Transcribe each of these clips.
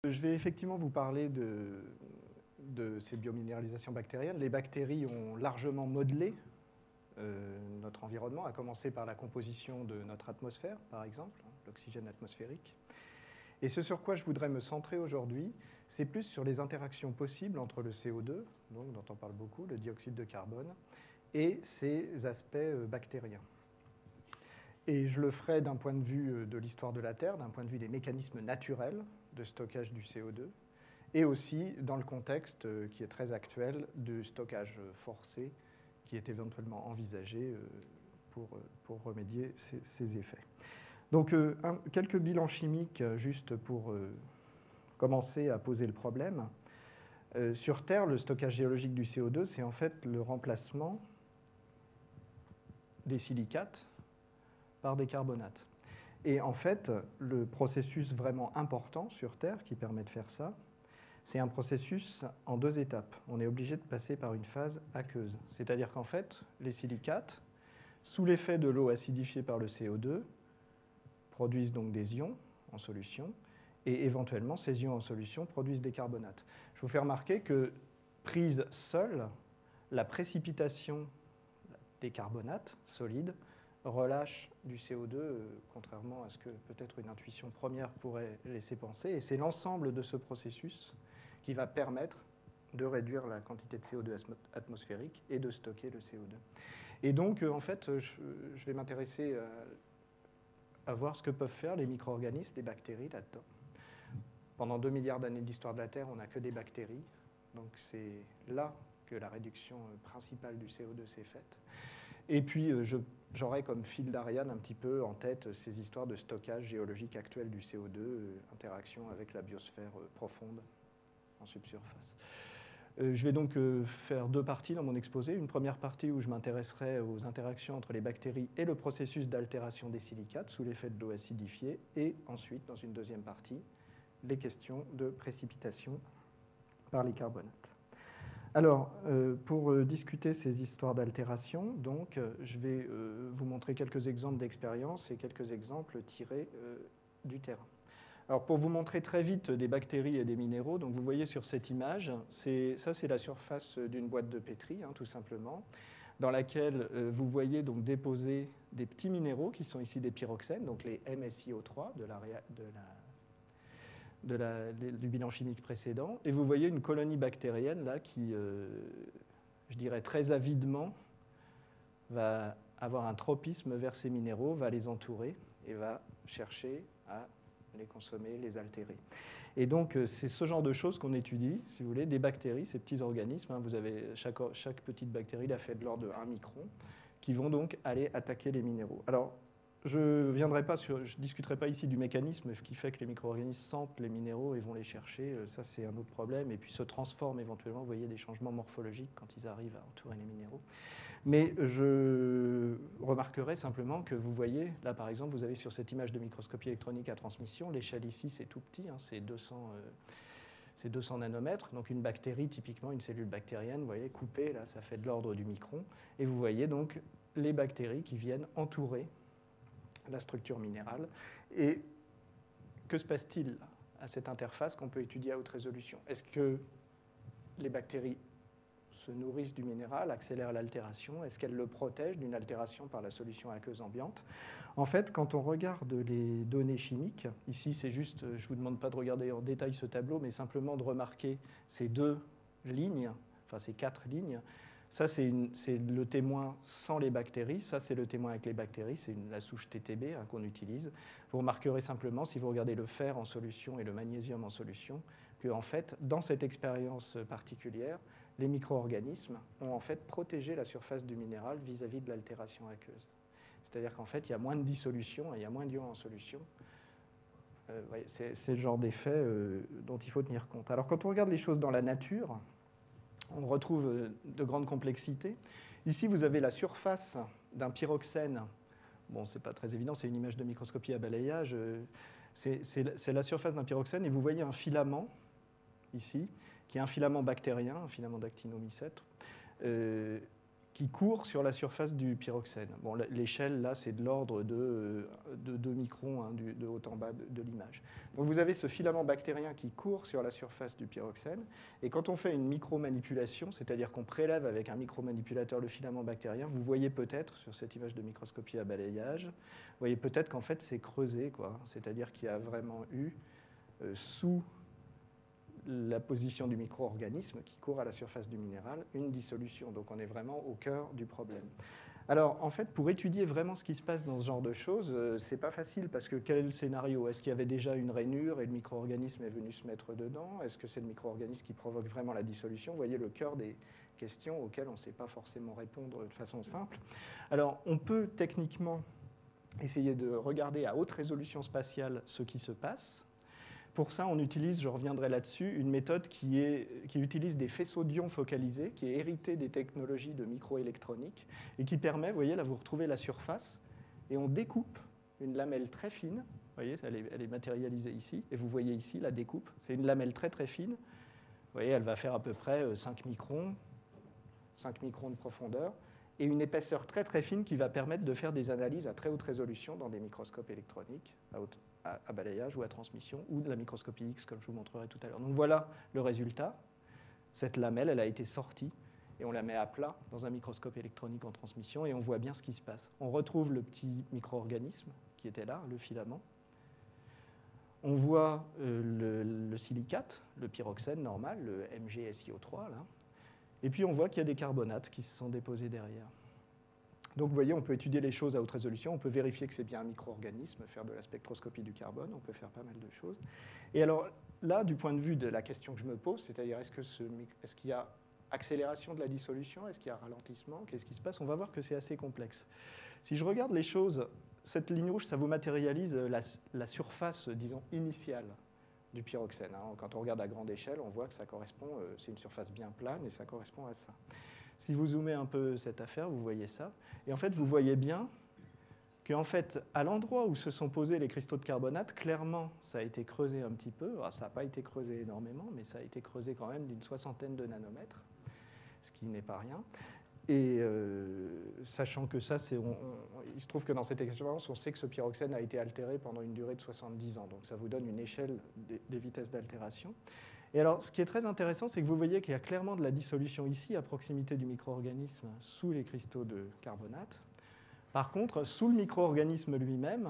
Je vais effectivement vous parler de ces biominéralisations bactériennes. Les bactéries ont largement modelé notre environnement, à commencer par la composition de notre atmosphère, par exemple, l'oxygène atmosphérique. Et ce sur quoi je voudrais me centrer aujourd'hui, c'est plus sur les interactions possibles entre le CO2, donc, dont on parle beaucoup, le dioxyde de carbone, et ces aspects bactériens. Et je le ferai d'un point de vue de l'histoire de la Terre, d'un point de vue des mécanismes naturels de stockage du CO2, et aussi dans le contexte qui est très actuel du stockage forcé qui est éventuellement envisagé pour remédier ces effets. Donc, quelques bilans chimiques juste pour commencer à poser le problème. Sur Terre, le stockage géologique du CO2, c'est en fait le remplacement des silicates par des carbonates. Et en fait, le processus vraiment important sur Terre qui permet de faire ça, c'est un processus en 2 étapes. On est obligé de passer par une phase aqueuse. C'est-à-dire qu'en fait, les silicates, sous l'effet de l'eau acidifiée par le CO2, produisent donc des ions en solution, et éventuellement, ces ions en solution produisent des carbonates. Je vous fais remarquer que, prise seule, la précipitation des carbonates solides relâche du CO2, contrairement à ce que peut-être une intuition première pourrait laisser penser. Et c'est l'ensemble de ce processus qui va permettre de réduire la quantité de CO2 atmosphérique et de stocker le CO2. Et donc, en fait, je vais m'intéresser à voir ce que peuvent faire les micro-organismes, les bactéries là-dedans. Pendant 2 milliards d'années d'histoire de la Terre, on n'a que des bactéries. Donc, c'est là que la réduction principale du CO2 s'est faite. Et puis, j'aurai comme fil d'Ariane un petit peu en tête ces histoires de stockage géologique actuel du CO2, interaction avec la biosphère profonde en subsurface. Je vais donc faire 2 parties dans mon exposé. Une première partie où je m'intéresserai aux interactions entre les bactéries et le processus d'altération des silicates sous l'effet de l'eau acidifiée. Et ensuite, dans une deuxième partie, les questions de précipitation par les carbonates. Alors, pour discuter ces histoires d'altération, donc, je vais vous montrer quelques exemples d'expériences et quelques exemples tirés du terrain. Alors, pour vous montrer très vite des bactéries et des minéraux, donc vous voyez sur cette image, ça c'est la surface d'une boîte de pétri, tout simplement, dans laquelle vous voyez donc déposer des petits minéraux qui sont ici des pyroxènes, donc les MSiO3 du bilan chimique précédent, et vous voyez une colonie bactérienne là qui, je dirais très avidement, va avoir un tropisme vers ces minéraux, va les entourer et va chercher à les consommer, les altérer. Et donc, c'est ce genre de choses qu'on étudie, si vous voulez, des bactéries, ces petits organismes. Vous avez chaque petite bactérie la fait de l'ordre de 1 micron, qui vont donc aller attaquer les minéraux. Alors, je ne discuterai pas ici du mécanisme qui fait que les micro-organismes sentent les minéraux et vont les chercher. Ça, c'est un autre problème. Et puis se transforment éventuellement. Vous voyez des changements morphologiques quand ils arrivent à entourer les minéraux. Mais je remarquerai simplement que vous voyez, là par exemple, vous avez sur cette image de microscopie électronique à transmission, l'échelle ici c'est tout petit, c'est 200 nanomètres. Donc une bactérie, typiquement une cellule bactérienne, vous voyez, coupée, là ça fait de l'ordre du micron. Et vous voyez donc les bactéries qui viennent entourer la structure minérale. Et que se passe-t-il à cette interface qu'on peut étudier à haute résolution? Est-ce que les bactéries se nourrissent du minéral, accélèrent l'altération? Est-ce qu'elles le protègent d'une altération par la solution aqueuse ambiante? En fait, quand on regarde les données chimiques, ici c'est juste, je ne vous demande pas de regarder en détail ce tableau, mais simplement de remarquer ces 2 lignes, enfin ces 4 lignes. Ça, c'est le témoin sans les bactéries. Ça, c'est le témoin avec les bactéries. C'est la souche TTB qu'on utilise. Vous remarquerez simplement, si vous regardez le fer en solution et le magnésium en solution, que en fait, dans cette expérience particulière, les micro-organismes ont en fait protégé la surface du minéral vis-à-vis de l'altération aqueuse. C'est-à-dire qu'en fait, il y a moins de dissolution et il y a moins d'ions en solution. C'est le genre d'effet dont il faut tenir compte. Alors, quand on regarde les choses dans la nature, on retrouve de grandes complexités. Ici, vous avez la surface d'un pyroxène. Bon, ce n'est pas très évident, c'est une image de microscopie à balayage. C'est la surface d'un pyroxène et vous voyez un filament, ici, qui est un filament bactérien, un filament d'actinomycète, qui court sur la surface du pyroxène. Bon, l'échelle, là, c'est de l'ordre de 2 microns, hein, de haut en bas de l'image. Donc vous avez ce filament bactérien qui court sur la surface du pyroxène, et quand on fait une micromanipulation, c'est-à-dire qu'on prélève avec un micromanipulateur le filament bactérien, vous voyez peut-être, sur cette image de microscopie à balayage, vous voyez peut-être qu'en fait c'est creusé, quoi. C'est-à-dire qu'il y a vraiment eu, sous la position du micro-organisme qui court à la surface du minéral, une dissolution. Donc on est vraiment au cœur du problème. Alors en fait, pour étudier vraiment ce qui se passe dans ce genre de choses, c'est pas facile parce que quel est le scénario? Est-ce qu'il y avait déjà une rainure et le micro-organisme est venu se mettre dedans? Est-ce que c'est le micro-organisme qui provoque vraiment la dissolution? Vous voyez le cœur des questions auxquelles on ne sait pas forcément répondre de façon simple. Alors on peut techniquement essayer de regarder à haute résolution spatiale ce qui se passe. Pour ça, on utilise, je reviendrai là-dessus, une méthode qui utilise des faisceaux d'ions focalisés, qui est héritée des technologies de microélectronique, et qui permet, vous voyez, là vous retrouvez la surface, et on découpe une lamelle très fine, vous voyez, elle est matérialisée ici, et vous voyez ici la découpe, c'est une lamelle très très fine, vous voyez, elle va faire à peu près 5 microns de profondeur, et une épaisseur très très fine qui va permettre de faire des analyses à très haute résolution dans des microscopes électroniques à balayage ou à transmission, ou de la microscopie X, comme je vous montrerai tout à l'heure. Donc voilà le résultat. Cette lamelle, elle a été sortie, et on la met à plat dans un microscope électronique en transmission, et on voit bien ce qui se passe. On retrouve le petit micro-organisme qui était là, le filament. On voit le silicate, le pyroxène normal, le MgSiO3, là. Et puis on voit qu'il y a des carbonates qui se sont déposés derrière. Donc vous voyez, on peut étudier les choses à haute résolution, on peut vérifier que c'est bien un micro-organisme, faire de la spectroscopie du carbone, on peut faire pas mal de choses. Et alors là, du point de vue de la question que je me pose, c'est-à-dire est-ce qu'il y a accélération de la dissolution, est-ce qu'il y a ralentissement, qu'est-ce qui se passe? On va voir que c'est assez complexe. Si je regarde les choses, cette ligne rouge, ça vous matérialise la surface, disons, initiale du pyroxène. Quand on regarde à grande échelle, on voit que ça correspond, c'est une surface bien plane et ça correspond à ça. Si vous zoomez un peu cette affaire, vous voyez ça. Et en fait, vous voyez bien qu'en fait, à l'endroit où se sont posés les cristaux de carbonate, clairement, ça a été creusé un petit peu. Alors, ça n'a pas été creusé énormément, mais ça a été creusé quand même d'une 60aine de nanomètres, ce qui n'est pas rien. Et sachant que ça, il se trouve que dans cette expérience, on sait que ce pyroxène a été altéré pendant une durée de 70 ans. Donc ça vous donne une échelle des vitesses d'altération. Et alors, ce qui est très intéressant, c'est que vous voyez qu'il y a clairement de la dissolution ici, à proximité du micro-organisme, sous les cristaux de carbonate. Par contre, sous le micro-organisme lui-même,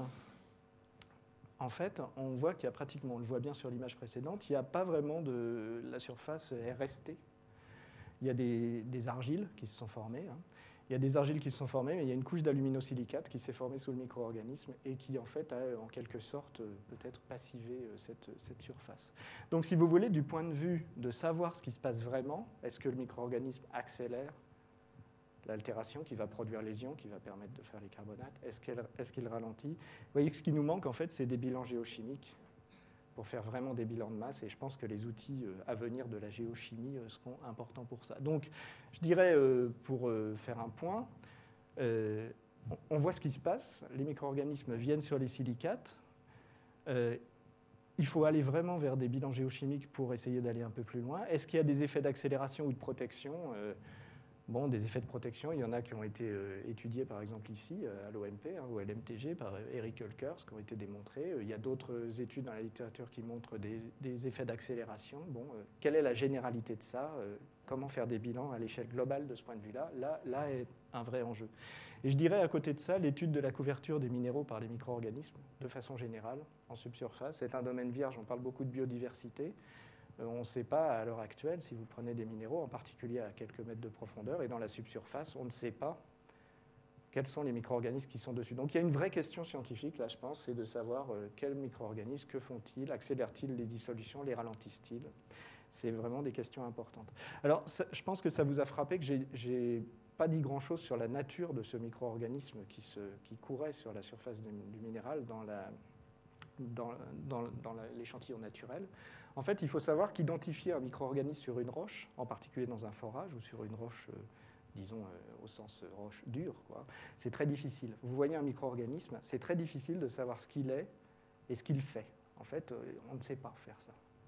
en fait, on voit qu'il y a pratiquement, on le voit bien sur l'image précédente, il n'y a pas vraiment la surface est restée. Il y a des argiles qui se sont formées. Il y a des argiles qui se sont formées, mais il y a une couche d'aluminosilicate qui s'est formée sous le micro-organisme et qui, en fait, a en quelque sorte peut-être passivé cette surface. Donc, si vous voulez, du point de vue de savoir ce qui se passe vraiment, est-ce que le micro-organisme accélère l'altération qui va produire les ions, qui va permettre de faire les carbonates? Est-ce qu'il ralentit? Vous voyez que ce qui nous manque, en fait, c'est des bilans géochimiques pour faire vraiment des bilans de masse, et je pense que les outils à venir de la géochimie seront importants pour ça. Donc, je dirais, pour faire un point, on voit ce qui se passe, les micro-organismes viennent sur les silicates, il faut aller vraiment vers des bilans géochimiques pour essayer d'aller un peu plus loin. Est-ce qu'il y a des effets d'accélération ou de protection? Bon, des effets de protection, il y en a qui ont été étudiés par exemple ici à l'OMP ou à l'MTG par Eric Hulkers qui ont été démontrés. Il y a d'autres études dans la littérature qui montrent des effets d'accélération. Bon, quelle est la généralité de ça? Comment faire des bilans à l'échelle globale de ce point de vue-là? Là est un vrai enjeu. Et je dirais à côté de ça, l'étude de la couverture des minéraux par les micro-organismes, de façon générale, en subsurface, c'est un domaine vierge, on parle beaucoup de biodiversité. On ne sait pas à l'heure actuelle, si vous prenez des minéraux, en particulier à quelques mètres de profondeur, et dans la subsurface, on ne sait pas quels sont les micro-organismes qui sont dessus. Donc il y a une vraie question scientifique, là je pense, c'est de savoir quels micro-organismes, que font-ils, accélèrent-ils les dissolutions, les ralentissent-ils? C'est vraiment des questions importantes. Alors je pense que ça vous a frappé que j'ai pas dit grand-chose sur la nature de ce micro-organisme qui courait sur la surface du minéral dans l'échantillon naturel. En fait, il faut savoir qu'identifier un micro-organisme sur une roche, en particulier dans un forage ou sur une roche, disons au sens roche dure, c'est très difficile. Vous voyez un micro-organisme, c'est très difficile de savoir ce qu'il est et ce qu'il fait. En fait, on ne sait pas faire ça.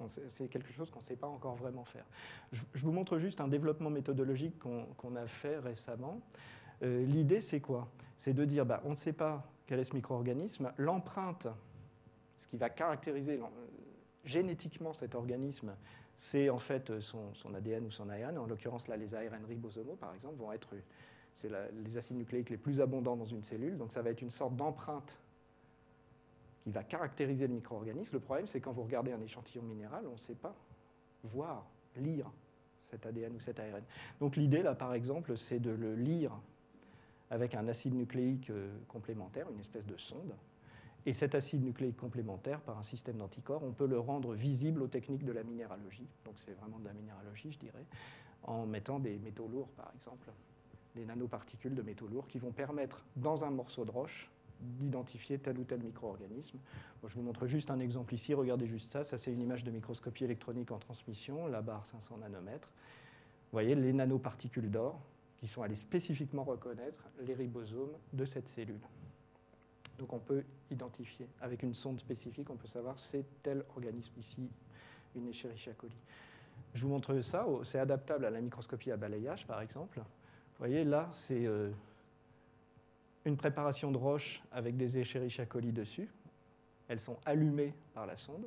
C'est quelque chose qu'on ne sait pas encore vraiment faire. Je vous montre juste un développement méthodologique qu'on a fait récemment. L'idée, c'est quoi? C'est de dire, on ne sait pas quel est ce micro-organisme. L'empreinte, ce qui va caractériser génétiquement cet organisme, c'est en fait son ADN ou son ARN. En l'occurrence, là, les ARN ribosomaux, par exemple, vont être les acides nucléiques les plus abondants dans une cellule. Donc ça va être une sorte d'empreinte qui va caractériser le micro-organisme. Le problème, c'est quand vous regardez un échantillon minéral, on ne sait pas voir, lire cet ADN ou cet ARN. Donc l'idée, là, par exemple, c'est de le lire avec un acide nucléique complémentaire, une espèce de sonde. Et cet acide nucléique complémentaire, par un système d'anticorps, on peut le rendre visible aux techniques de la minéralogie. Donc c'est vraiment de la minéralogie, je dirais, en mettant des métaux lourds, par exemple, des nanoparticules de métaux lourds qui vont permettre, dans un morceau de roche, d'identifier tel ou tel micro-organisme. Bon, je vous montre juste un exemple ici, regardez juste ça. Ça, c'est une image de microscopie électronique en transmission, la barre 500 nanomètres. Vous voyez les nanoparticules d'or qui sont allées spécifiquement reconnaître les ribosomes de cette cellule. Donc on peut identifier, avec une sonde spécifique, on peut savoir c'est tel organisme ici, une Escherichia coli. Je vous montre ça, c'est adaptable à la microscopie à balayage, par exemple. Vous voyez, là, c'est une préparation de roche avec des Escherichia coli dessus. Elles sont allumées par la sonde.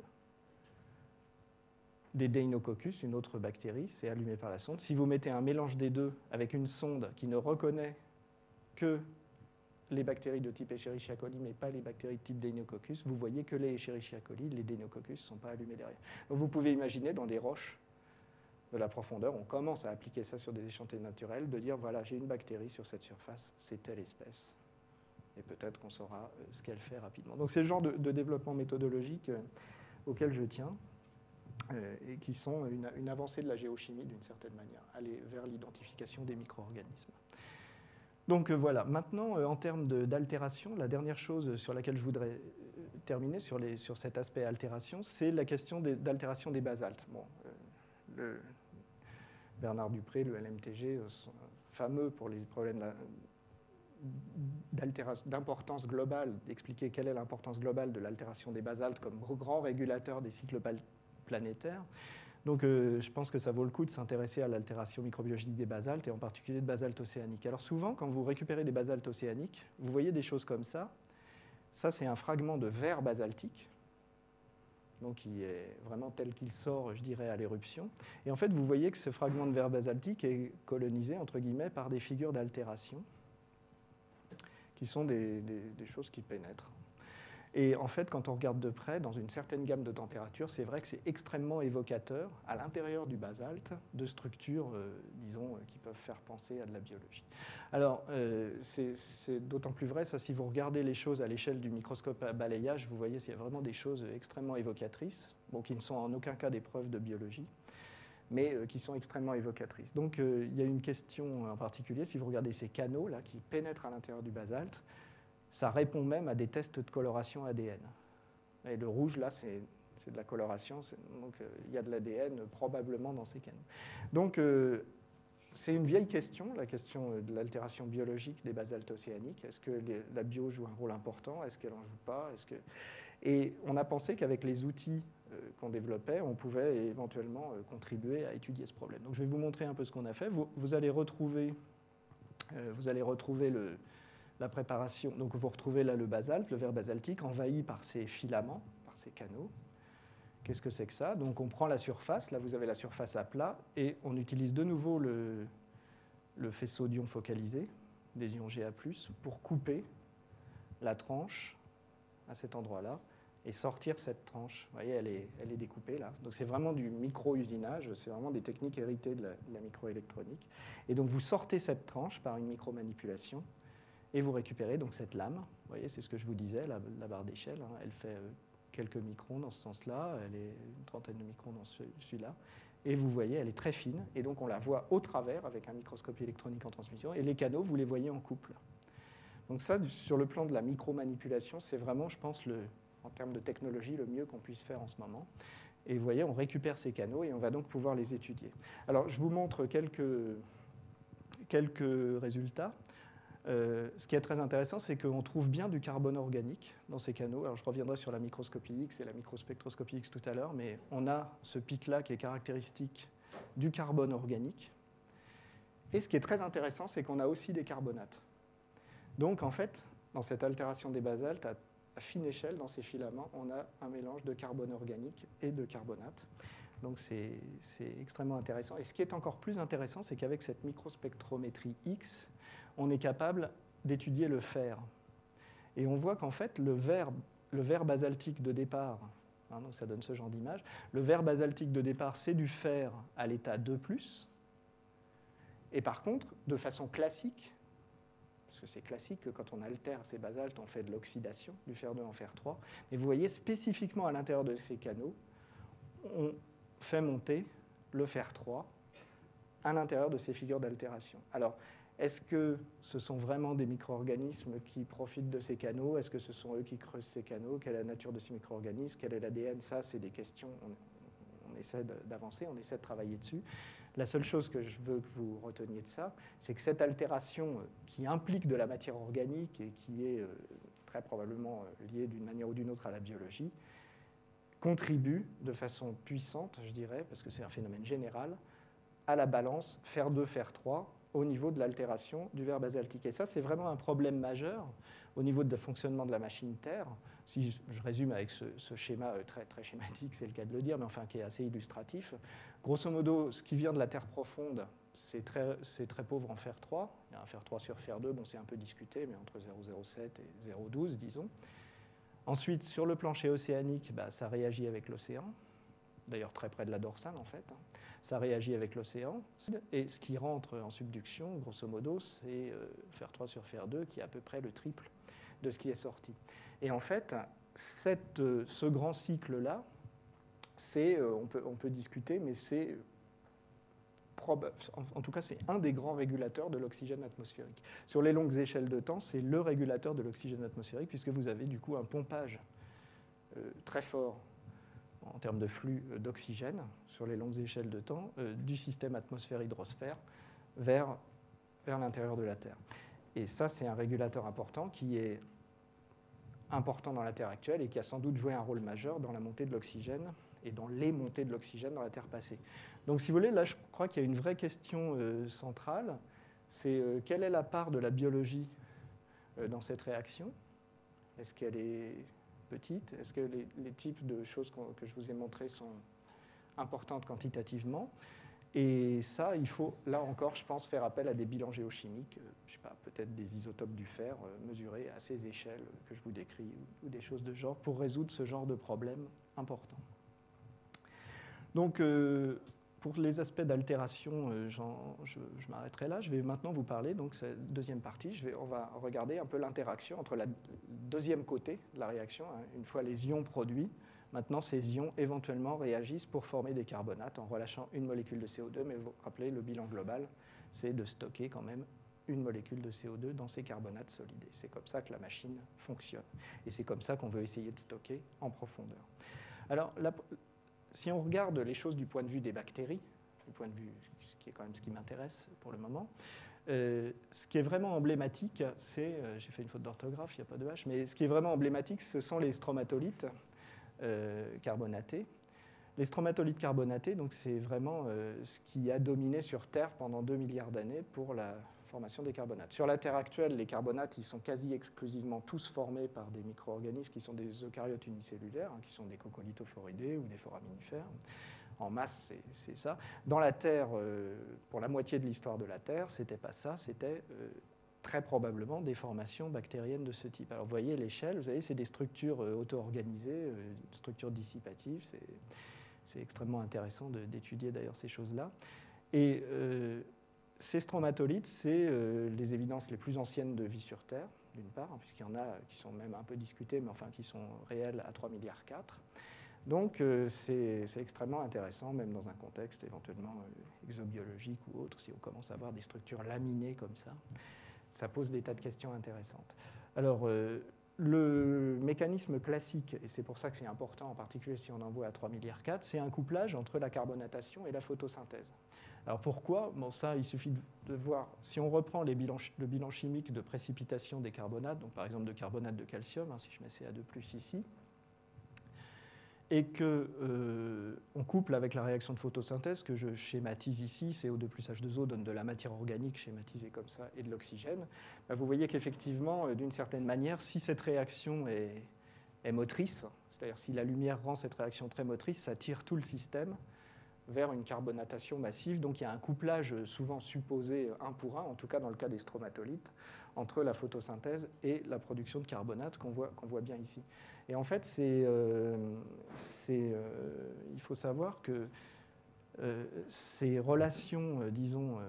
Des Deinococcus, une autre bactérie, c'est allumé par la sonde. Si vous mettez un mélange des deux avec une sonde qui ne reconnaît que les bactéries de type Escherichia coli, mais pas les bactéries de type Deinococcus, vous voyez que les Escherichia coli, les Deinococcus, ne sont pas allumés derrière. Donc vous pouvez imaginer dans des roches de la profondeur, on commence à appliquer ça sur des échantillons naturels, de dire, voilà, j'ai une bactérie sur cette surface, c'est telle espèce. Et peut-être qu'on saura ce qu'elle fait rapidement. Donc c'est le genre de développement méthodologique auquel je tiens, et qui sont une avancée de la géochimie d'une certaine manière, aller vers l'identification des micro-organismes. Donc voilà, maintenant, en termes d'altération, la dernière chose sur laquelle je voudrais terminer sur cet aspect altération, c'est la question d'altération des basaltes. Bon, Bernard Dupré, le LMTG, sont fameux pour les problèmes d'importance globale, d'expliquer quelle est l'importance globale de l'altération des basaltes comme grand régulateur des cycles planétaires. Donc je pense que ça vaut le coup de s'intéresser à l'altération microbiologique des basaltes, et en particulier de basaltes océaniques. Alors souvent, quand vous récupérez des basaltes océaniques, vous voyez des choses comme ça. Ça, c'est un fragment de verre basaltique, donc qui est vraiment tel qu'il sort, je dirais, à l'éruption. Et en fait, vous voyez que ce fragment de verre basaltique est colonisé, entre guillemets, par des figures d'altération, qui sont des choses qui pénètrent. Et en fait, quand on regarde de près, dans une certaine gamme de températures, c'est vrai que c'est extrêmement évocateur, à l'intérieur du basalte, de structures, disons, qui peuvent faire penser à de la biologie. Alors, c'est d'autant plus vrai, ça, si vous regardez les choses à l'échelle du microscope à balayage, vous voyez qu'il y a vraiment des choses extrêmement évocatrices, bon, qui ne sont en aucun cas des preuves de biologie, mais qui sont extrêmement évocatrices. Donc, il y a une question en particulier, si vous regardez ces canaux là, qui pénètrent à l'intérieur du basalte, ça répond même à des tests de coloration ADN. Et le rouge, là, c'est de la coloration, donc il y a de l'ADN probablement dans ces canaux. Donc, c'est une vieille question, la question de l'altération biologique des basaltes océaniques. Est-ce que la bio joue un rôle important? Est-ce qu'elle n'en joue pas? Et on a pensé qu'avec les outils qu'on développait, on pouvait éventuellement contribuer à étudier ce problème. Donc, je vais vous montrer un peu ce qu'on a fait. Vous allez retrouver la préparation. Donc vous retrouvez là le basalte, le verre basaltique, envahi par ces filaments, par ces canaux. Qu'est-ce que c'est que ça? Donc on prend la surface, là vous avez la surface à plat, et on utilise de nouveau le faisceau d'ions focalisé, des ions Ga+, pour couper la tranche à cet endroit-là, et sortir cette tranche. Vous voyez, elle est découpée là. Donc c'est vraiment du micro-usinage, c'est vraiment des techniques héritées de la microélectronique. Et donc vous sortez cette tranche par une micromanipulation, et vous récupérez donc cette lame. Vous voyez, c'est ce que je vous disais, la barre d'échelle. Hein, elle fait quelques microns dans ce sens-là, elle est une trentaine de microns dans celui-là. Et vous voyez, elle est très fine, et donc on la voit au travers avec un microscope électronique en transmission, et les canaux, vous les voyez en couple. Donc ça, sur le plan de la micromanipulation, c'est vraiment, je pense, en termes de technologie, le mieux qu'on puisse faire en ce moment. Et vous voyez, on récupère ces canaux, et on va donc pouvoir les étudier. Alors, je vous montre quelques résultats. Ce qui est très intéressant, c'est qu'on trouve bien du carbone organique dans ces canaux. Alors, je reviendrai sur la microscopie X et la microspectroscopie X tout à l'heure, mais on a ce pic-là qui est caractéristique du carbone organique. Et ce qui est très intéressant, c'est qu'on a aussi des carbonates. Donc, en fait, dans cette altération des basaltes, à fine échelle, dans ces filaments, on a un mélange de carbone organique et de carbonate. Donc, c'est extrêmement intéressant. Et ce qui est encore plus intéressant, c'est qu'avec cette microspectrométrie X, on est capable d'étudier le fer. Et on voit qu'en fait, le verre basaltique de départ, hein, donc ça donne ce genre d'image, le verre basaltique de départ, c'est du fer à l'état 2+. Et par contre, de façon classique, parce que c'est classique que quand on altère ces basaltes, on fait de l'oxydation, du fer 2 en fer 3, mais vous voyez spécifiquement à l'intérieur de ces canaux, on fait monter le fer 3 à l'intérieur de ces figures d'altération. Alors, est-ce que ce sont vraiment des micro-organismes qui profitent de ces canaux? Est-ce que ce sont eux qui creusent ces canaux? Quelle est la nature de ces micro-organismes? Quel est l'ADN? Ça, c'est des questions. On essaie d'avancer, on essaie de travailler dessus. La seule chose que je veux que vous reteniez de ça, c'est que cette altération qui implique de la matière organique et qui est très probablement liée d'une manière ou d'une autre à la biologie, contribue de façon puissante, je dirais, parce que c'est un phénomène général, à la balance fer 2, fer 3 au niveau de l'altération du verre basaltique. Et ça, c'est vraiment un problème majeur au niveau de fonctionnement de la machine Terre. Si je résume avec ce schéma très, très schématique, c'est le cas de le dire, mais enfin qui est assez illustratif. Grosso modo, ce qui vient de la Terre profonde, c'est très pauvre en fer 3. Il y a un fer 3 sur fer 2, bon, c'est un peu discuté, mais entre 0,07 et 0,12, disons. Ensuite, sur le plancher océanique, ça réagit avec l'océan, d'ailleurs très près de la dorsale en fait. Ça réagit avec l'océan, et ce qui rentre en subduction, grosso modo, c'est fer 3 sur fer 2, qui est à peu près le triple de ce qui est sorti. Et en fait, ce grand cycle-là, on peut discuter, mais c'est en tout cas, c'est un des grands régulateurs de l'oxygène atmosphérique. Sur les longues échelles de temps, c'est le régulateur de l'oxygène atmosphérique, puisque vous avez du coup un pompage très fort en termes de flux d'oxygène sur les longues échelles de temps du système atmosphère-hydrosphère vers l'intérieur de la Terre. Et ça, c'est un régulateur important qui est important dans la Terre actuelle et qui a sans doute joué un rôle majeur dans la montée de l'oxygène et dans les montées de l'oxygène dans la Terre passée. Donc, si vous voulez, là, je crois qu'il y a une vraie question centrale, c'est quelle est la part de la biologie dans cette réaction? Est-ce qu'elle est petite? Est-ce que les types de choses que je vous ai montrées sont importantes quantitativement? Et ça, il faut, là encore, je pense, faire appel à des bilans géochimiques, je ne sais pas, peut-être des isotopes du fer mesurés à ces échelles que je vous décris, ou des choses de genre, pour résoudre ce genre de problème important. Donc, pour les aspects d'altération, je m'arrêterai là. Je vais maintenant vous parler, donc cette deuxième partie, on va regarder un peu l'interaction entre le deuxième côté de la réaction, hein, une fois les ions produits. Maintenant, ces ions, éventuellement, réagissent pour former des carbonates en relâchant une molécule de CO2, mais vous vous rappelez, le bilan global, c'est de stocker quand même une molécule de CO2 dans ces carbonates solides. C'est comme ça que la machine fonctionne. Et c'est comme ça qu'on veut essayer de stocker en profondeur. Alors, si on regarde les choses du point de vue des bactéries, du point de vue, ce qui est quand même ce qui m'intéresse pour le moment, ce qui est vraiment emblématique, c'est, j'ai fait une faute d'orthographe, il n'y a pas de H, mais ce qui est vraiment emblématique, ce sont les stromatolites carbonatés. Les stromatolites carbonatés, donc c'est vraiment ce qui a dominé sur Terre pendant 2 milliards d'années pour la formation des carbonates. Sur la Terre actuelle, les carbonates, ils sont quasi exclusivement tous formés par des micro-organismes qui sont des eucaryotes unicellulaires, hein, qui sont des coccolithophoridés ou des foraminifères. En masse, c'est ça. Dans la Terre, pour la moitié de l'histoire de la Terre, c'était pas ça, c'était très probablement des formations bactériennes de ce type. Alors vous voyez l'échelle, vous voyez, c'est des structures auto-organisées, structures dissipatives, c'est extrêmement intéressant d'étudier d'ailleurs ces choses-là. Et ces stromatolites, c'est les évidences les plus anciennes de vie sur Terre, d'une part, hein, puisqu'il y en a qui sont même un peu discutées, mais enfin qui sont réelles à 3,4 milliards. Donc c'est extrêmement intéressant, même dans un contexte éventuellement exobiologique ou autre, si on commence à avoir des structures laminées comme ça pose des tas de questions intéressantes. Alors, le mécanisme classique, et c'est pour ça que c'est important, en particulier si on en voit à 3,4 milliards, c'est un couplage entre la carbonatation et la photosynthèse. Alors pourquoi? Bon, ça, il suffit de voir. Si on reprend le bilan chimique de précipitation des carbonates, donc par exemple de carbonate de calcium, si je mets Ca2+ ici, et qu'on couple avec la réaction de photosynthèse que je schématise ici, CO2 plus H2O donne de la matière organique schématisée comme ça et de l'oxygène, vous voyez qu'effectivement, d'une certaine manière, si cette réaction est motrice, c'est-à-dire si la lumière rend cette réaction très motrice, ça tire tout le système vers une carbonatation massive. Donc il y a un couplage souvent supposé 1 pour 1, en tout cas dans le cas des stromatolites, entre la photosynthèse et la production de carbonate qu'on voit bien ici. Et en fait, il faut savoir que ces relations, disons,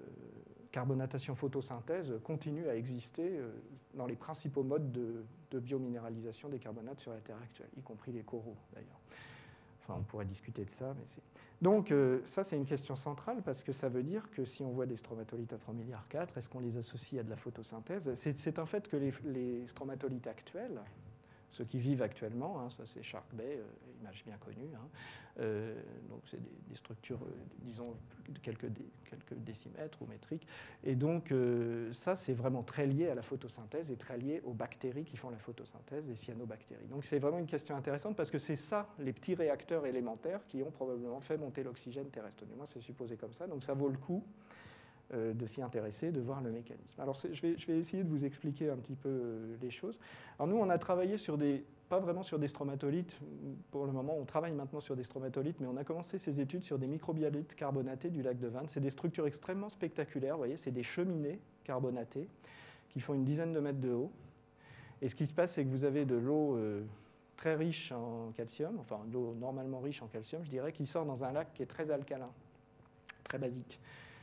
carbonatation-photosynthèse continuent à exister dans les principaux modes de biominéralisation des carbonates sur la Terre actuelle, y compris les coraux d'ailleurs. Enfin, on pourrait discuter de ça, mais c'est... Donc, ça, c'est une question centrale, parce que ça veut dire que si on voit des stromatolites à 3,4 milliards, est-ce qu'on les associe à de la photosynthèse? C'est un fait que les stromatolites actuels, ceux qui vivent actuellement, ça c'est Shark Bay, image bien connue, donc c'est des structures, disons, de quelques décimètres ou métriques, et donc ça c'est vraiment très lié à la photosynthèse et très lié aux bactéries qui font la photosynthèse, les cyanobactéries. Donc c'est vraiment une question intéressante parce que c'est ça, les petits réacteurs élémentaires qui ont probablement fait monter l'oxygène terrestre, du moins c'est supposé comme ça, donc ça vaut le coup de s'y intéresser, de voir le mécanisme. Alors je vais essayer de vous expliquer un petit peu les choses. Alors nous, on a travaillé pas vraiment sur des stromatolites, pour le moment, on travaille maintenant sur des stromatolites, mais on a commencé ces études sur des microbialites carbonatés du lac de Vannes. C'est des structures extrêmement spectaculaires, vous voyez, c'est des cheminées carbonatées qui font une dizaine de mètres de haut. Et ce qui se passe, c'est que vous avez de l'eau très riche en calcium, enfin de l'eau normalement riche en calcium, je dirais, qui sort dans un lac qui est très alcalin, très basique.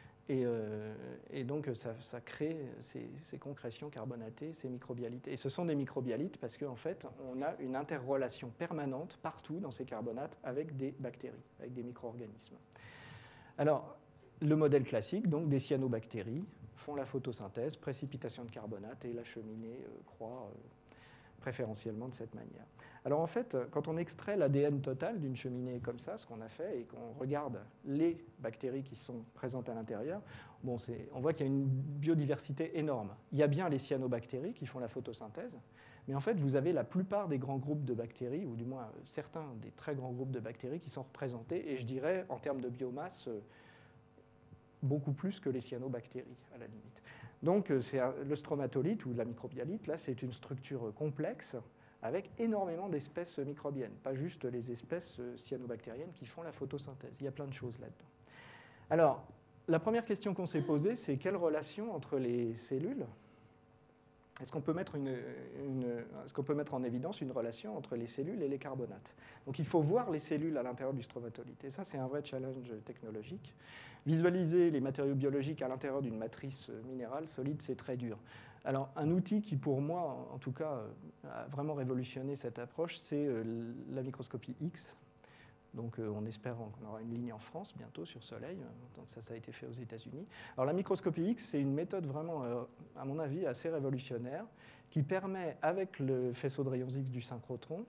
Et donc, ça crée ces concrétions carbonatées, ces microbialites. Et ce sont des microbialites parce qu'en fait, on a une interrelation permanente partout dans ces carbonates avec des bactéries, avec des micro-organismes. Alors, le modèle classique, donc des cyanobactéries, font la photosynthèse, précipitation de carbonate, et la cheminée croît préférentiellement de cette manière. Alors en fait, quand on extrait l'ADN total d'une cheminée comme ça, ce qu'on a fait, et qu'on regarde les bactéries qui sont présentes à l'intérieur, bon, on voit qu'il y a une biodiversité énorme. Il y a bien les cyanobactéries qui font la photosynthèse, mais en fait, vous avez la plupart des grands groupes de bactéries, ou du moins certains des très grands groupes de bactéries qui sont représentés, et je dirais, en termes de biomasse, beaucoup plus que les cyanobactéries, à la limite. Donc, le stromatolite ou la microbialite, là, c'est une structure complexe avec énormément d'espèces microbiennes, pas juste les espèces cyanobactériennes qui font la photosynthèse. Il y a plein de choses là-dedans. Alors, la première question qu'on s'est posée, c'est quelle relation entre les cellules? Est-ce qu'on peut mettre en évidence une relation entre les cellules et les carbonates? Donc il faut voir les cellules à l'intérieur du stromatolite. Et ça, c'est un vrai challenge technologique. Visualiser les matériaux biologiques à l'intérieur d'une matrice minérale solide, c'est très dur. Alors un outil qui, pour moi, en tout cas, a vraiment révolutionné cette approche, c'est la microscopie X. Donc on espère qu'on aura une ligne en France bientôt sur Soleil, donc ça a été fait aux États-Unis. Alors la microscopie X, c'est une méthode vraiment, à mon avis, assez révolutionnaire, qui permet, avec le faisceau de rayons X du synchrotron,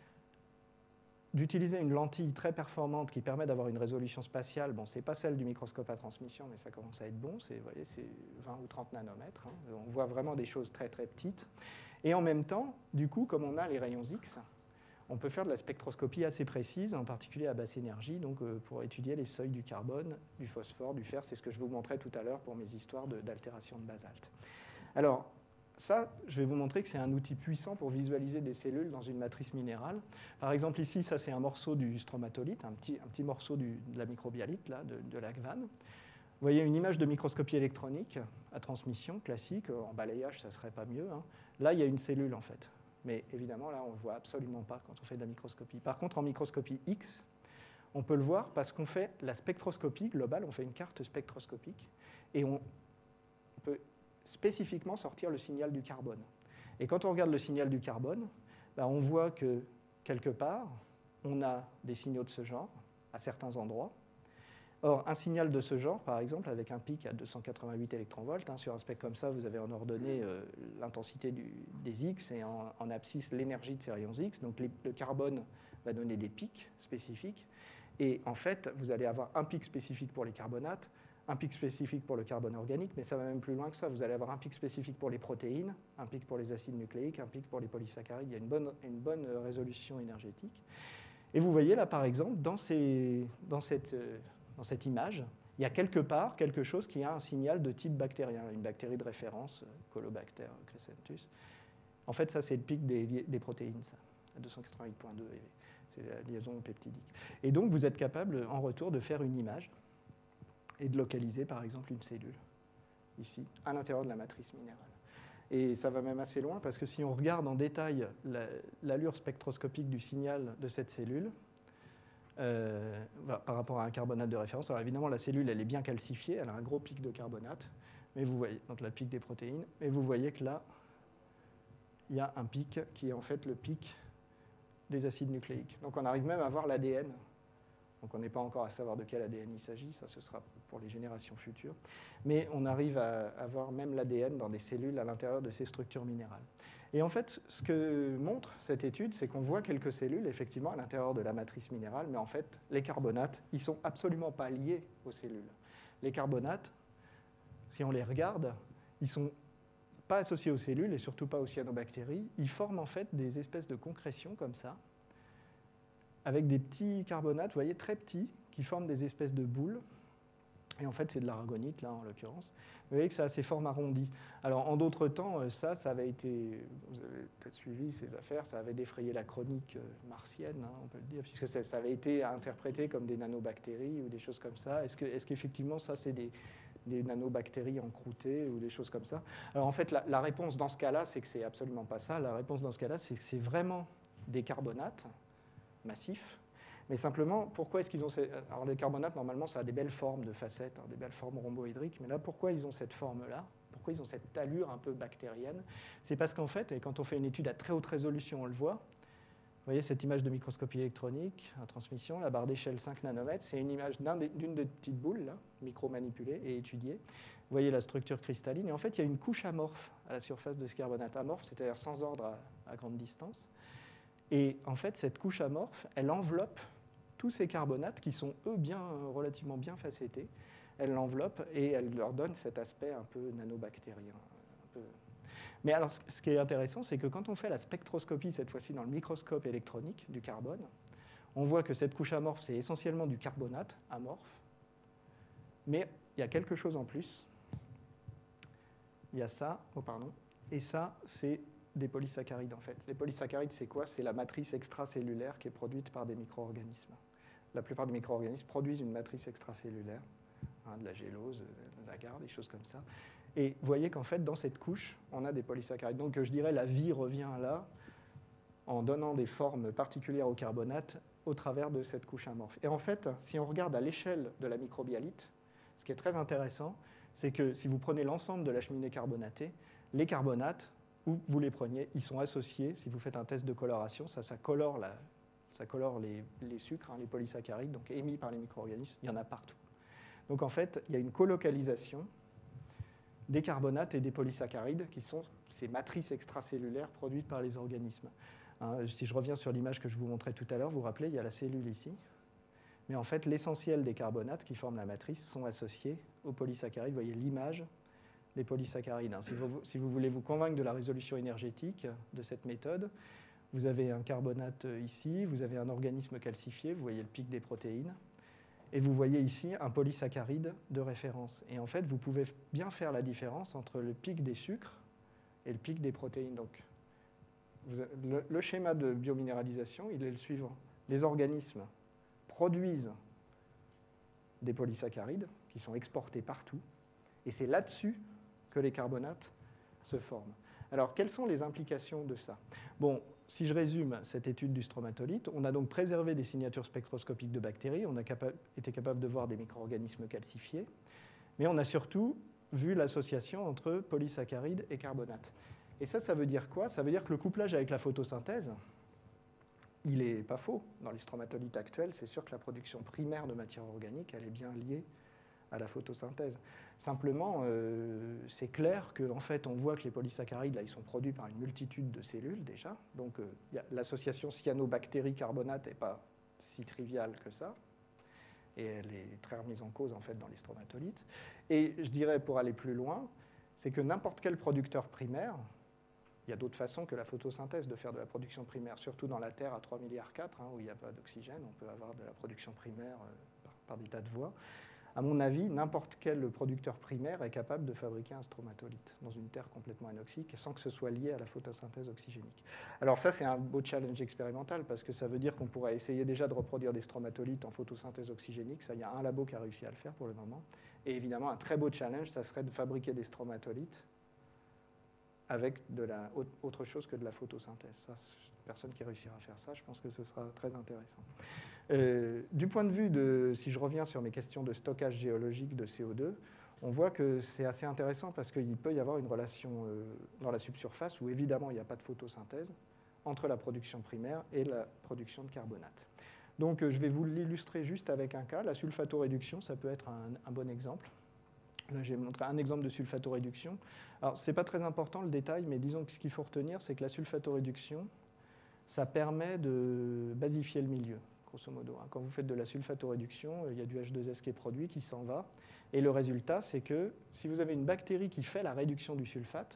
d'utiliser une lentille très performante qui permet d'avoir une résolution spatiale. Bon, ce n'est pas celle du microscope à transmission, mais ça commence à être bon, c'est 20 ou 30 nanomètres. On voit vraiment des choses très très petites. Et en même temps, du coup, comme on a les rayons X, on peut faire de la spectroscopie assez précise, en particulier à basse énergie, donc pour étudier les seuils du carbone, du phosphore, du fer. C'est ce que je vous montrais tout à l'heure pour mes histoires d'altération de basalte. Alors, ça, je vais vous montrer que c'est un outil puissant pour visualiser des cellules dans une matrice minérale. Par exemple, ici, ça c'est un morceau du stromatolite, un petit morceau de la microbialite, là, de lac Vannes. Vous voyez une image de microscopie électronique à transmission classique. En balayage, ça ne serait pas mieux. Là, il y a une cellule, en fait. Mais évidemment, là, on ne le voit absolument pas quand on fait de la microscopie. Par contre, en microscopie X, on peut le voir parce qu'on fait la spectroscopie globale, on fait une carte spectroscopique, et on peut spécifiquement sortir le signal du carbone. Et quand on regarde le signal du carbone, on voit que, quelque part, on a des signaux de ce genre, à certains endroits. Or, un signal de ce genre, par exemple, avec un pic à 288 électronvolts, sur un spectre comme ça, vous avez en ordonnée l'intensité des X et en abscisse l'énergie de ces rayons X. Donc le carbone va donner des pics spécifiques. Et en fait, vous allez avoir un pic spécifique pour les carbonates, un pic spécifique pour le carbone organique, mais ça va même plus loin que ça. Vous allez avoir un pic spécifique pour les protéines, un pic pour les acides nucléiques, un pic pour les polysaccharides. Il y a une bonne résolution énergétique. Et vous voyez là, par exemple, dans cette image, il y a quelque part quelque chose qui a un signal de type bactérien, une bactérie de référence, Colobacter crescentus. En fait, ça, c'est le pic des protéines, ça, à 288,2 eV. C'est la liaison peptidique. Et donc, vous êtes capable, en retour, de faire une image et de localiser, par exemple, une cellule, ici, à l'intérieur de la matrice minérale. Et ça va même assez loin, parce que si on regarde en détail l'allure spectroscopique du signal de cette cellule, par rapport à un carbonate de référence, alors évidemment, la cellule, elle est bien calcifiée, elle a un gros pic de carbonate, mais vous voyez, donc le pic des protéines, mais vous voyez que là, il y a un pic qui est en fait le pic des acides nucléiques. Donc on arrive même à voir l'ADN. Donc on n'est pas encore à savoir de quel ADN il s'agit, ça ce sera pour les générations futures. Mais on arrive à voir même l'ADN dans des cellules à l'intérieur de ces structures minérales. Et en fait, ce que montre cette étude, c'est qu'on voit quelques cellules, effectivement, à l'intérieur de la matrice minérale, mais en fait, les carbonates, ils ne sont absolument pas liés aux cellules. Les carbonates, si on les regarde, ils ne sont pas associés aux cellules et surtout pas aux cyanobactéries. Ils forment en fait des espèces de concrétions comme ça, avec des petits carbonates, vous voyez, très petits, qui forment des espèces de boules. Et en fait, c'est de l'aragonite, là, en l'occurrence. Vous voyez que ça a ces formes arrondies. Alors, en d'autres temps, ça avait été, vous avez peut-être suivi ces affaires, ça avait défrayé la chronique martienne, hein, on peut le dire, puisque ça avait été interprété comme des nanobactéries ou des choses comme ça. Est-ce qu'effectivement, ça, c'est des nanobactéries encroûtées ou des choses comme ça? Alors, en fait, la réponse dans ce cas-là, c'est que c'est absolument pas ça. La réponse dans ce cas-là, c'est que c'est vraiment des carbonates massifs. Mais simplement, pourquoi est-ce qu'ils ont... Alors les carbonates, normalement, ça a des belles formes de facettes, hein, des belles formes rhomboédriques, mais là, pourquoi ils ont cette forme-là? Pourquoi ils ont cette allure un peu bactérienne? C'est parce qu'en fait, et quand on fait une étude à très haute résolution, on le voit, vous voyez cette image de microscopie électronique, en transmission, la barre d'échelle 5 nanomètres, c'est une image d'une des petites boules, là, micro-manipulée et étudiée. Vous voyez la structure cristalline, et en fait, il y a une couche amorphe à la surface de ce carbonate amorphe, c'est-à-dire sans ordre à grande distance. Et en fait, cette couche amorphe, elle enveloppe tous ces carbonates qui sont, eux, relativement bien facettés. Elle l'enveloppe et elle leur donne cet aspect un peu nanobactérien. Mais alors, ce qui est intéressant, c'est que quand on fait la spectroscopie, cette fois-ci dans le microscope électronique du carbone, on voit que cette couche amorphe, c'est essentiellement du carbonate amorphe, mais il y a quelque chose en plus. Il y a ça, et ça, c'est des polysaccharides, en fait. Les polysaccharides, c'est quoi? C'est la matrice extracellulaire qui est produite par des micro-organismes. La plupart des micro-organismes produisent une matrice extracellulaire, hein, de la gélose, de l'agar, des choses comme ça. Et vous voyez qu'en fait, dans cette couche, on a des polysaccharides. Donc je dirais la vie revient là, en donnant des formes particulières au carbonate au travers de cette couche amorphe. Et en fait, si on regarde à l'échelle de la microbialite, ce qui est très intéressant, c'est que si vous prenez l'ensemble de la cheminée carbonatée, les carbonates, où vous les preniez, ils sont associés, si vous faites un test de coloration, ça colore les sucres, hein, les polysaccharides, donc émis par les micro-organismes, il y en a partout. Donc en fait, il y a une colocalisation des carbonates et des polysaccharides qui sont ces matrices extracellulaires produites par les organismes. Hein, si je reviens sur l'image que je vous montrais tout à l'heure, vous vous rappelez, il y a la cellule ici. Mais en fait, l'essentiel des carbonates qui forment la matrice sont associés aux polysaccharides. Vous voyez l'image des polysaccharides. Hein. Si vous voulez vous convaincre de la résolution énergétique de cette méthode, vous avez un carbonate ici, vous avez un organisme calcifié, vous voyez le pic des protéines, et vous voyez ici un polysaccharide de référence. Et en fait, vous pouvez bien faire la différence entre le pic des sucres et le pic des protéines. Donc, le schéma de biominéralisation, il est le suivant. Les organismes produisent des polysaccharides qui sont exportés partout, et c'est là-dessus que les carbonates se forment. Alors, quelles sont les implications de ça? Bon, si je résume cette étude du stromatolite, on a donc préservé des signatures spectroscopiques de bactéries, on a été capable de voir des micro-organismes calcifiés, mais on a surtout vu l'association entre polysaccharides et carbonates. Et ça veut dire quoi? Ça veut dire que le couplage avec la photosynthèse, il n'est pas faux. Dans les stromatolites actuels, c'est sûr que la production primaire de matière organique, elle est bien liée à la photosynthèse. Simplement, c'est clair qu'en fait, on voit que les polysaccharides, là, ils sont produits par une multitude de cellules déjà. Donc, l'association cyanobactérie-carbonate n'est pas si triviale que ça. et elle est très remise en cause en fait dans les stromatolites. Et je dirais, pour aller plus loin, c'est que n'importe quel producteur primaire, il y a d'autres façons que la photosynthèse de faire de la production primaire, surtout dans la Terre à 3,4 milliards, où il n'y a pas d'oxygène, on peut avoir de la production primaire par des tas de voies. À mon avis, n'importe quel producteur primaire est capable de fabriquer un stromatolite dans une terre complètement anoxique sans que ce soit lié à la photosynthèse oxygénique. Alors ça, c'est un beau challenge expérimental parce que ça veut dire qu'on pourrait essayer déjà de reproduire des stromatolites en photosynthèse oxygénique. Ça, il y a un labo qui a réussi à le faire pour le moment. Et évidemment, un très beau challenge, ça serait de fabriquer des stromatolites avec autre chose que de la photosynthèse. Ça, personne qui réussira à faire ça, je pense que ce sera très intéressant. Du point de vue de, si je reviens sur mes questions de stockage géologique de CO2, on voit que c'est assez intéressant parce qu'il peut y avoir une relation dans la subsurface où évidemment il n'y a pas de photosynthèse entre la production primaire et la production de carbonate. Donc je vais vous l'illustrer juste avec un cas. La sulfatoréduction, ça peut être un bon exemple. Là, j'ai montré un exemple de sulfatoréduction. Alors, ce n'est pas très important le détail, mais disons que ce qu'il faut retenir, c'est que la sulfatoréduction, ça permet de basifier le milieu, grosso modo. Quand vous faites de la sulfatoréduction, il y a du H2S qui est produit, qui s'en va. Et le résultat, c'est que si vous avez une bactérie qui fait la réduction du sulfate,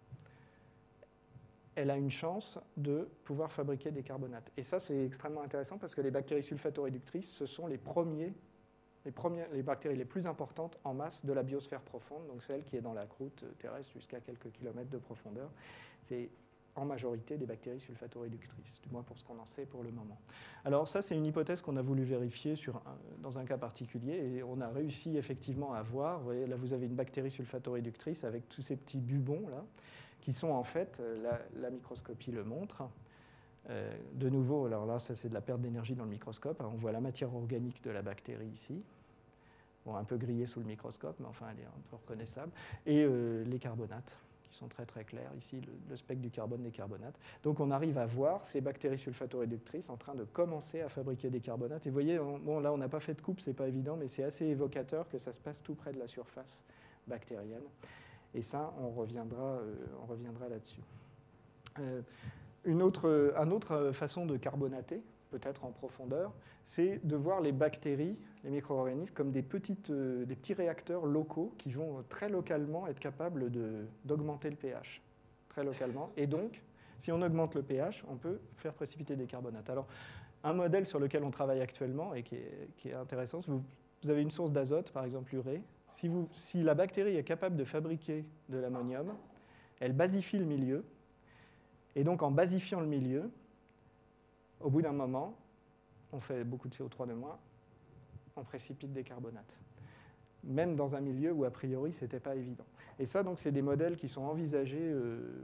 elle a une chance de pouvoir fabriquer des carbonates. Et ça, c'est extrêmement intéressant parce que les bactéries sulfatoréductrices, ce sont les bactéries les plus importantes en masse de la biosphère profonde, donc celle qui est dans la croûte terrestre jusqu'à quelques kilomètres de profondeur. C'est en majorité des bactéries sulfatoréductrices, du moins pour ce qu'on en sait pour le moment. Alors ça, c'est une hypothèse qu'on a voulu vérifier dans un cas particulier, et on a réussi effectivement à voir, vous voyez, là vous avez une bactérie sulfatoréductrice avec tous ces petits bubons, là, qui sont en fait, la microscopie le montre. De nouveau, alors là, ça c'est de la perte d'énergie dans le microscope. Alors, on voit la matière organique de la bactérie ici, bon, un peu grillée sous le microscope, mais enfin elle est un peu reconnaissable, et les carbonates, qui sont très très clairs, ici le spectre du carbone des carbonates. Donc on arrive à voir ces bactéries sulfatoréductrices en train de commencer à fabriquer des carbonates. Et vous voyez, bon, là on n'a pas fait de coupe, c'est pas évident, mais c'est assez évocateur que ça se passe tout près de la surface bactérienne. Et ça, on reviendra là-dessus. Une autre façon de carbonater, peut-être en profondeur, c'est de voir les bactéries, les micro-organismes, comme des petits réacteurs locaux qui vont très localement être capables d'augmenter le pH. Très localement. Et donc, si on augmente le pH, on peut faire précipiter des carbonates. Alors, un modèle sur lequel on travaille actuellement et qui est intéressant, vous avez une source d'azote, par exemple l'urée. Si la bactérie est capable de fabriquer de l'ammonium, elle basifie le milieu. Et donc, en basifiant le milieu, au bout d'un moment, on fait beaucoup de CO3 de moins, on précipite des carbonates. Même dans un milieu où, a priori, ce n'était pas évident. Et ça, donc, c'est des modèles qui sont envisagés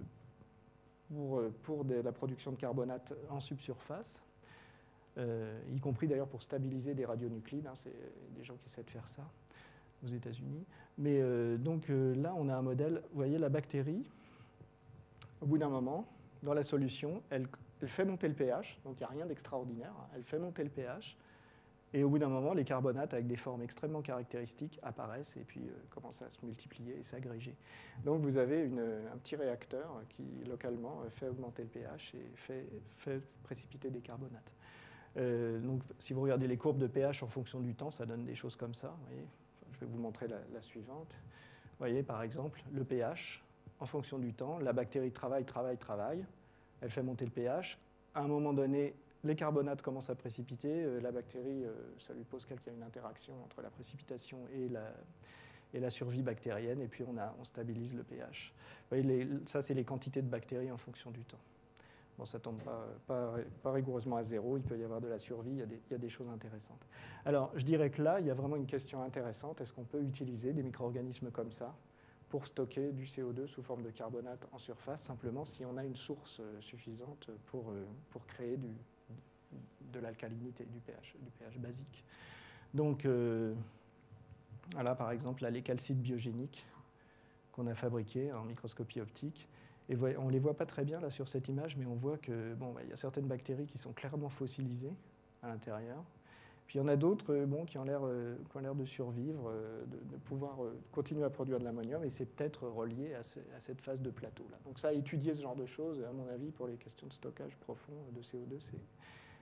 pour la production de carbonates en subsurface, y compris d'ailleurs pour stabiliser des radionuclides. Hein, c'est des gens qui essaient de faire ça aux États-Unis. Mais là, on a un modèle, vous voyez, la bactérie, au bout d'un moment, dans la solution, elle fait monter le pH, donc il n'y a rien d'extraordinaire, hein, elle fait monter le pH, et au bout d'un moment, les carbonates avec des formes extrêmement caractéristiques apparaissent et puis commencent à se multiplier et s'agréger. Donc vous avez un petit réacteur qui, localement, fait augmenter le pH et fait précipiter des carbonates. Donc si vous regardez les courbes de pH en fonction du temps, ça donne des choses comme ça. Vous voyez, je vais vous montrer la suivante. Vous voyez, par exemple, le pH, en fonction du temps, la bactérie travaille, elle fait monter le pH. À un moment donné, les carbonates commencent à précipiter, la bactérie, ça lui pose une interaction entre la précipitation et la survie bactérienne, et puis on stabilise le pH. Vous voyez, ça, c'est les quantités de bactéries en fonction du temps. Bon, ça ne tombe pas rigoureusement à zéro, il peut y avoir de la survie, il y a des choses intéressantes. Alors, je dirais que là, il y a vraiment une question intéressante. Est-ce qu'on peut utiliser des micro-organismes comme ça pour stocker du CO2 sous forme de carbonate en surface, simplement si on a une source suffisante pour créer de l'alcalinité, du pH basique. Donc, voilà, par exemple, là, les calcites biogéniques qu'on a fabriqués en microscopie optique. Et on ne les voit pas très bien là, sur cette image, mais on voit qu'il y a certaines bactéries qui sont clairement fossilisées à l'intérieur. Puis il y en a d'autres qui ont l'air de survivre, de pouvoir continuer à produire de l'ammonium, et c'est peut-être relié à cette phase de plateau. Là. Donc ça, étudier ce genre de choses, à mon avis, pour les questions de stockage profond de CO2,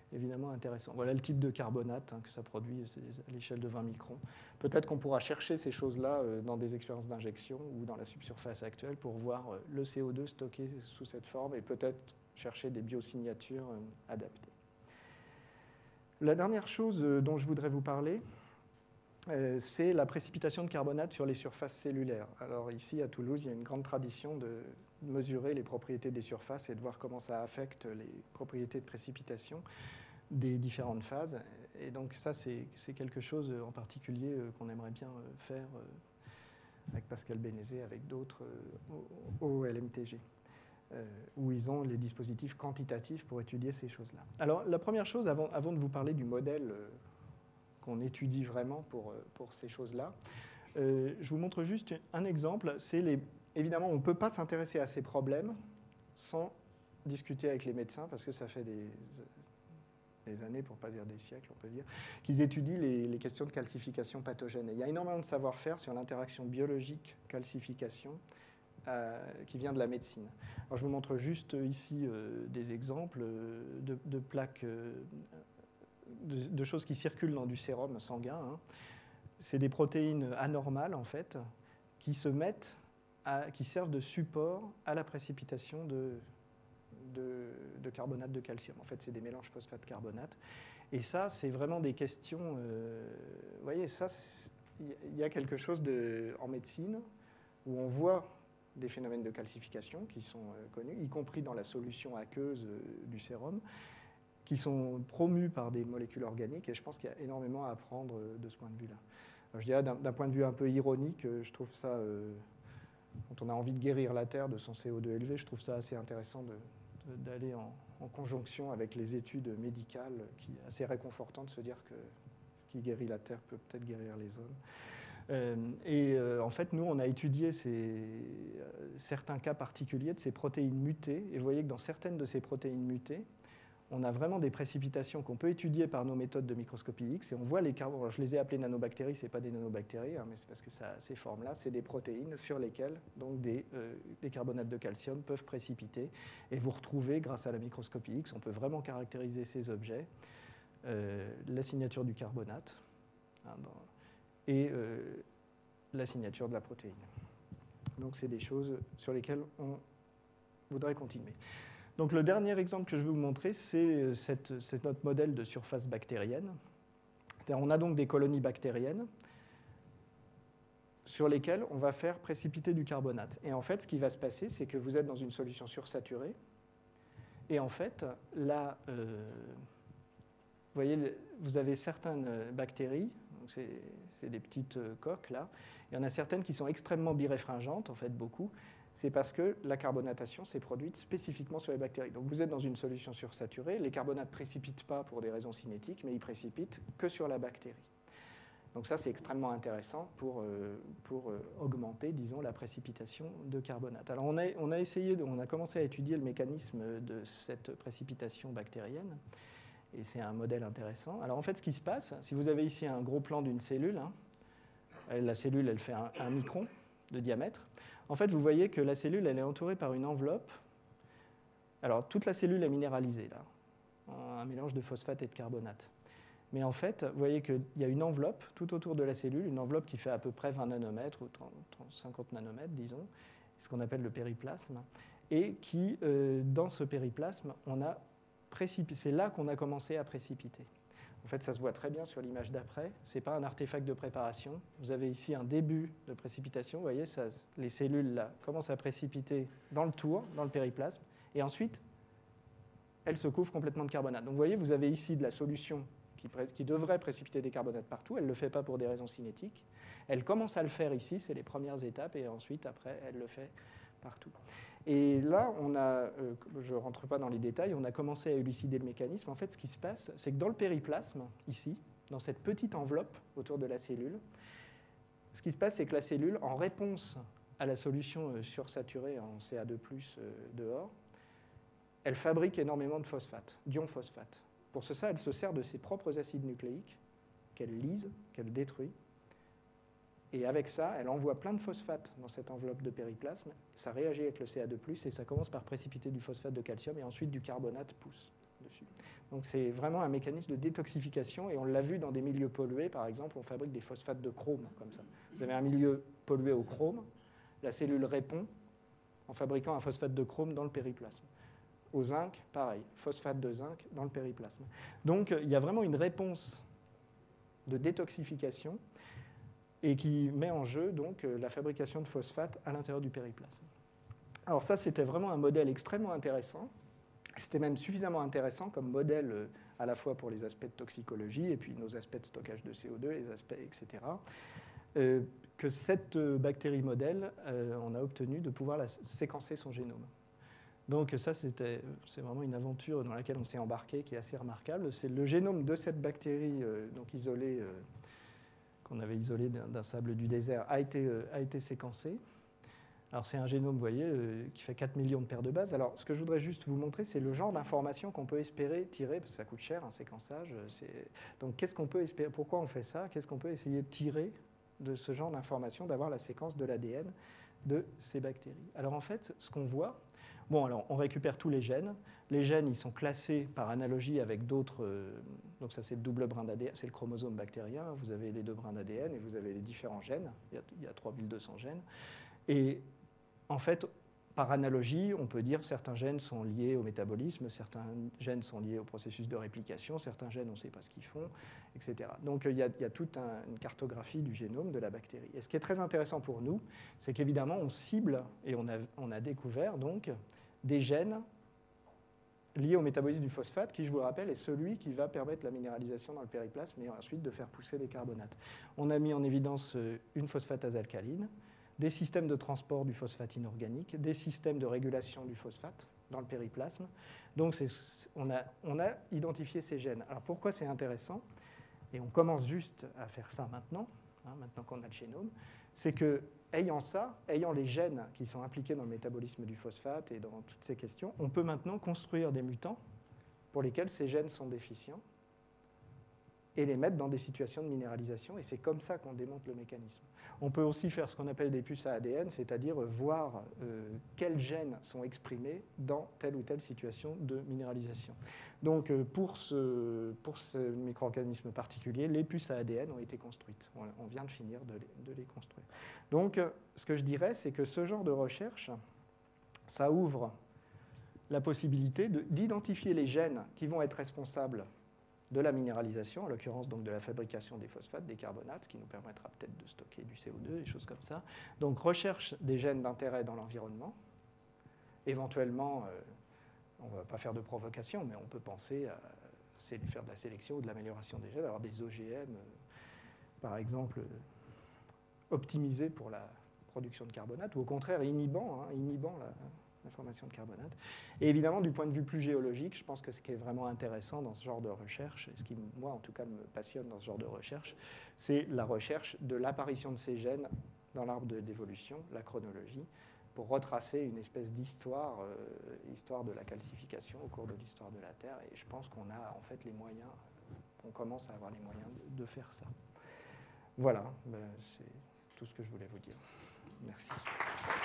évidemment intéressant. Voilà le type de carbonate que ça produit, c'est à l'échelle de 20 microns. Peut-être qu'on pourra chercher ces choses-là dans des expériences d'injection ou dans la subsurface actuelle pour voir le CO2 stocké sous cette forme et peut-être chercher des biosignatures adaptées. La dernière chose dont je voudrais vous parler, c'est la précipitation de carbonate sur les surfaces cellulaires. Alors ici, à Toulouse, il y a une grande tradition de mesurer les propriétés des surfaces et de voir comment ça affecte les propriétés de précipitation des différentes phases. Et donc ça, c'est quelque chose en particulier qu'on aimerait bien faire avec Pascal Bénézet, avec d'autres au LMTG, où ils ont les dispositifs quantitatifs pour étudier ces choses-là. Alors la première chose, avant de vous parler du modèle qu'on étudie vraiment pour ces choses-là, je vous montre juste un exemple. Évidemment, on ne peut pas s'intéresser à ces problèmes sans discuter avec les médecins, parce que ça fait des années, pour ne pas dire des siècles, on peut dire, qu'ils étudient les questions de calcification pathogène. Et il y a énormément de savoir-faire sur l'interaction biologique-calcification qui vient de la médecine. Alors, je vous montre juste ici des exemples de plaques, de choses qui circulent dans du sérum sanguin. C'est des protéines anormales, en fait, qui servent de support à la précipitation de carbonate de calcium. En fait, c'est des mélanges phosphate-carbonate. Et ça, c'est vraiment des questions... vous voyez, ça, il y a quelque chose en médecine où on voit des phénomènes de calcification qui sont connus, y compris dans la solution aqueuse du sérum, qui sont promus par des molécules organiques. Et je pense qu'il y a énormément à apprendre de ce point de vue-là. Je dirais, d'un point de vue un peu ironique, je trouve ça... quand on a envie de guérir la Terre de son CO2 élevé, je trouve ça assez intéressant d'aller en conjonction avec les études médicales, qui est assez réconfortant de se dire que ce qui guérit la Terre peut peut-être guérir les hommes. En fait, nous, on a étudié certains cas particuliers de ces protéines mutées, et vous voyez que dans certaines de ces protéines mutées, on a vraiment des précipitations qu'on peut étudier par nos méthodes de microscopie X, et on voit les carbonates. Je les ai appelées nanobactéries, ce n'est pas des nanobactéries, mais c'est parce que ces formes-là, c'est des protéines sur lesquelles donc, des carbonates de calcium peuvent précipiter. Et vous retrouvez, grâce à la microscopie X, on peut vraiment caractériser ces objets, la signature du carbonate et la signature de la protéine. Donc c'est des choses sur lesquelles on voudrait continuer. Donc le dernier exemple que je vais vous montrer, c'est notre modèle de surface bactérienne. On a donc des colonies bactériennes sur lesquelles on va faire précipiter du carbonate. Et en fait, ce qui va se passer, c'est que vous êtes dans une solution sursaturée. Et en fait, là, vous voyez, vous avez certaines bactéries, c'est des petites coques là. Il y en a certaines qui sont extrêmement biréfringentes, en fait beaucoup. C'est parce que la carbonatation s'est produite spécifiquement sur les bactéries. Donc vous êtes dans une solution sursaturée, les carbonates ne précipitent pas pour des raisons cinétiques, mais ils précipitent que sur la bactérie. Donc ça, c'est extrêmement intéressant pour augmenter, disons, la précipitation de carbonate. Alors on a commencé à étudier le mécanisme de cette précipitation bactérienne, et c'est un modèle intéressant. Alors en fait, ce qui se passe, si vous avez ici un gros plan d'une cellule, la cellule, elle fait 1 micron de diamètre. En fait, vous voyez que la cellule, elle est entourée par une enveloppe. Alors, toute la cellule est minéralisée, là, un mélange de phosphate et de carbonate. Mais en fait, vous voyez qu'il y a une enveloppe tout autour de la cellule, une enveloppe qui fait à peu près 20 nanomètres ou 50 nanomètres, disons, ce qu'on appelle le périplasme, et qui, dans ce périplasme, c'est là qu'on a commencé à précipiter. En fait, ça se voit très bien sur l'image d'après. Ce n'est pas un artefact de préparation. Vous avez ici un début de précipitation. Vous voyez, les cellules là, commencent à précipiter dans le tour, dans le périplasme, et ensuite, elles se couvrent complètement de carbonate. Donc vous voyez, vous avez ici de la solution qui devrait précipiter des carbonates partout. Elle ne le fait pas pour des raisons cinétiques. Elle commence à le faire ici, c'est les premières étapes, et ensuite, après, elle le fait partout. Et là, je ne rentre pas dans les détails, on a commencé à élucider le mécanisme. En fait, ce qui se passe, c'est que dans le périplasme, ici, dans cette petite enveloppe autour de la cellule, ce qui se passe, c'est que la cellule, en réponse à la solution sursaturée en Ca2+, dehors, elle fabrique énormément de phosphate, d'ions phosphate. Pour ça, elle se sert de ses propres acides nucléiques qu'elle lise, qu'elle détruit. Et avec ça, elle envoie plein de phosphate dans cette enveloppe de périplasme. Ça réagit avec le Ca2+, et ça commence par précipiter du phosphate de calcium, et ensuite du carbonate pousse dessus. Donc c'est vraiment un mécanisme de détoxification, et on l'a vu dans des milieux pollués, par exemple, on fabrique des phosphates de chrome, comme ça. Vous avez un milieu pollué au chrome, la cellule répond en fabriquant un phosphate de chrome dans le périplasme. Au zinc, pareil, phosphate de zinc dans le périplasme. Donc il y a vraiment une réponse de détoxification et qui met en jeu donc la fabrication de phosphate à l'intérieur du périplasme. Alors ça, c'était vraiment un modèle extrêmement intéressant. C'était même suffisamment intéressant comme modèle à la fois pour les aspects de toxicologie et puis nos aspects de stockage de CO2, les aspects, etc. Que cette bactérie modèle, on a obtenu de pouvoir séquencer son génome. Donc ça, c'est vraiment une aventure dans laquelle on s'est embarqué qui est assez remarquable. C'est le génome de cette bactérie donc isolée, qu'on avait isolé d'un sable du désert, a été séquencé. Alors c'est un génome, vous voyez, qui fait 4 millions de paires de bases. Alors ce que je voudrais juste vous montrer, c'est le genre d'informations qu'on peut espérer tirer, parce que ça coûte cher, un séquençage. Donc qu'est-ce qu'on peut espérer, pourquoi on fait ça? Qu'est-ce qu'on peut essayer de tirer de ce genre d'informations, d'avoir la séquence de l'ADN de ces bactéries? Alors en fait, ce qu'on voit, bon, alors on récupère tous les gènes. Les gènes, ils sont classés par analogie avec d'autres. Donc ça, c'est le double brin d'ADN, c'est le chromosome bactérien. Vous avez les deux brins d'ADN et vous avez les différents gènes. Il y a 3200 gènes. Et en fait, par analogie, on peut dire que certains gènes sont liés au métabolisme, certains gènes sont liés au processus de réplication, certains gènes, on ne sait pas ce qu'ils font, etc. Donc il y a toute une cartographie du génome de la bactérie. Et ce qui est très intéressant pour nous, c'est qu'évidemment, on cible, et on a découvert donc des gènes liés au métabolisme du phosphate, qui, je vous le rappelle, est celui qui va permettre la minéralisation dans le périplasme et ensuite de faire pousser des carbonates. On a mis en évidence une phosphatase alcaline, des systèmes de transport du phosphate inorganique, des systèmes de régulation du phosphate dans le périplasme. Donc on a identifié ces gènes. Alors pourquoi c'est intéressant? Et on commence juste à faire ça maintenant, maintenant qu'on a le génome, c'est que, ayant les gènes qui sont impliqués dans le métabolisme du phosphate et dans toutes ces questions, on peut maintenant construire des mutants pour lesquels ces gènes sont déficients et les mettre dans des situations de minéralisation, et c'est comme ça qu'on démonte le mécanisme. On peut aussi faire ce qu'on appelle des puces à ADN, c'est-à-dire voir quels gènes sont exprimés dans telle ou telle situation de minéralisation. Donc pour ce micro-organisme particulier, les puces à ADN ont été construites. On vient de finir de les construire. Donc ce que je dirais, c'est que ce genre de recherche, ça ouvre la possibilité d'identifier les gènes qui vont être responsables de la minéralisation, en l'occurrence donc de la fabrication des phosphates, des carbonates, ce qui nous permettra peut-être de stocker du CO2, des choses comme ça. Donc recherche des gènes d'intérêt dans l'environnement. Éventuellement, on ne va pas faire de provocation, mais on peut penser à faire de la sélection ou de l'amélioration des gènes, avoir des OGM, par exemple, optimisés pour la production de carbonate, ou au contraire inhibant la formation de carbonate. Et évidemment, du point de vue plus géologique, je pense que ce qui est vraiment intéressant dans ce genre de recherche, et ce qui, moi, en tout cas, me passionne dans ce genre de recherche, c'est la recherche de l'apparition de ces gènes dans l'arbre d'évolution, la chronologie, pour retracer une espèce d'histoire, histoire de la calcification au cours de l'histoire de la Terre. Et je pense qu'on a en fait les moyens, on commence à avoir les moyens de faire ça. Voilà, c'est tout ce que je voulais vous dire. Merci.